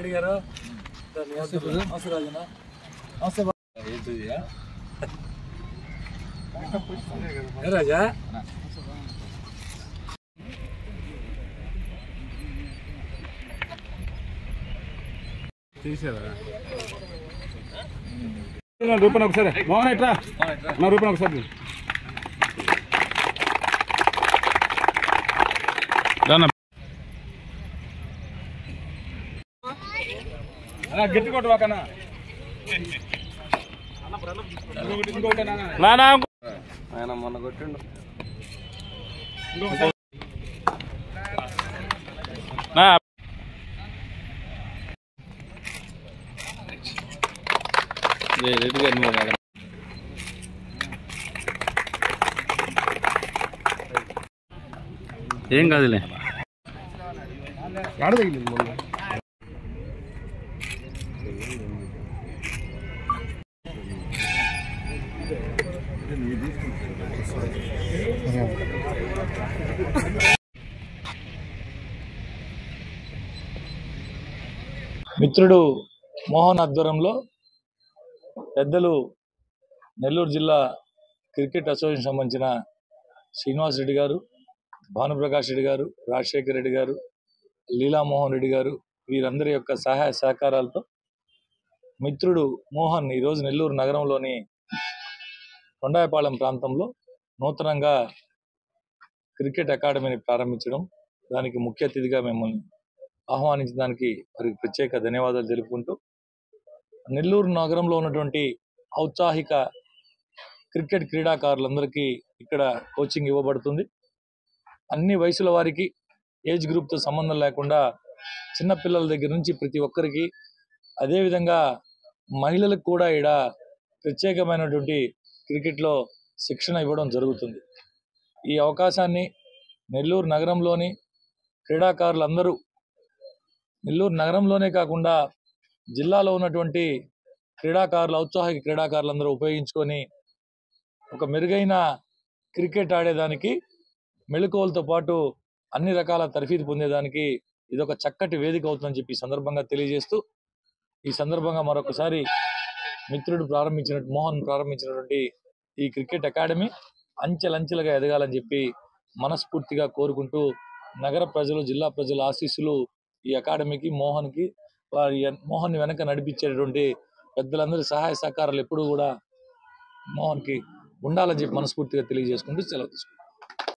రెడ్డి గారు నమస్తే రాజన్న నమస్తే రాజా తీసారా రూపాయలు ఒకసారి మోహన్ ఎట్లా నా రూపాయలు ఒకసారి గట్టి కొట్టవాకన్నా ఆయన మొన్న కొట్టిండు ఏం కాదులే ఆడ తగిలింది మొన్న మిత్రుడు మోహన్ ఆధ్వర్యంలో పెద్దలు నెల్లూరు జిల్లా క్రికెట్ అసోసియేషన్ సంబంధించిన శ్రీనివాస్ రెడ్డి గారు, భానుప్రకాష్ రెడ్డి గారు, రాజశేఖర్ రెడ్డి గారు, లీలామోహన్ రెడ్డి గారు వీరందరి యొక్క సహాయ సహకారాలతో మిత్రుడు మోహన్ ఈరోజు నెల్లూరు నగరంలోని కొండాయపాలెం ప్రాంతంలో నూతనంగా క్రికెట్ అకాడమీని ప్రారంభించడం, దానికి ముఖ్య అతిథిగా మిమ్మల్ని ఆహ్వానించడానికి వారికి ప్రత్యేక ధన్యవాదాలు తెలుపుకుంటూ నెల్లూరు నగరంలో ఉన్నటువంటి ఔత్సాహిక క్రికెట్ క్రీడాకారులందరికీ ఇక్కడ కోచింగ్ ఇవ్వబడుతుంది. అన్ని వయసుల వారికి ఏజ్ గ్రూప్తో సంబంధం లేకుండా చిన్నపిల్లల దగ్గర నుంచి ప్రతి ఒక్కరికి, అదేవిధంగా మహిళలకు కూడా ఇక్కడ ప్రత్యేకమైనటువంటి క్రికెట్లో శిక్షణ ఇవ్వడం జరుగుతుంది. ఈ అవకాశాన్ని నెల్లూరు నగరంలోని క్రీడాకారులందరూ, నెల్లూరు నగరంలోనే కాకుండా జిల్లాలో ఉన్నటువంటి క్రీడాకారులు, ఔత్సాహిక క్రీడాకారులందరూ ఉపయోగించుకొని ఒక మెరుగైన క్రికెట్ ఆడేదానికి, మెళకువలతో పాటు అన్ని రకాల తర్ఫీదు పొందేదానికి ఇదొక చక్కటి వేదిక అవుతుందని చెప్పి ఈ సందర్భంగా తెలియజేస్తూ, ఈ సందర్భంగా మరొకసారి మిత్రుడు మోహన్ ప్రారంభించినటువంటి ఈ క్రికెట్ అకాడమీ అంచెలంచెలుగా ఎదగాలని చెప్పి మనస్ఫూర్తిగా కోరుకుంటూ, నగర ప్రజలు, జిల్లా ప్రజల ఆశీస్సులు ఈ అకాడమీకి, మోహన్ వెనక నడిపించేటువంటి పెద్దలందరి సహాయ సహకారాలు ఎప్పుడూ కూడా మోహన్కి ఉండాలని చెప్పి మనస్ఫూర్తిగా తెలియజేసుకుంటూ సెలవు తీసుకుంటాం.